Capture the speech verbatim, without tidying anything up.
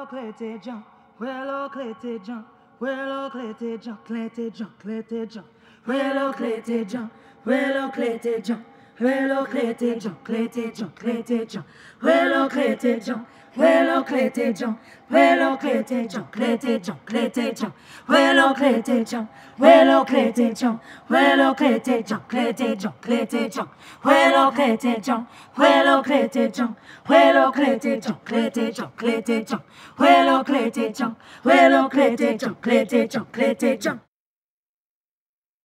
Well, clété jump. Well, clété jump. Well, clété jump. Clété jump. Clété jump. Well, clété jump. Well, clété jump. Well, clété jump. Clété jump. Clété jump. Well, clété jump. Well, clété jump. Well, clété jump. Clété jump. Clété jump. Well, clété jump. Well, clété jump. Well, clété jump. Clété jump. Clété jump. Well, clété jump. Well, clété jump. Well, clété jump. Clété jump. Clété jump. Well, clété jump. Well, clété jump. Clété jump. Clété jump.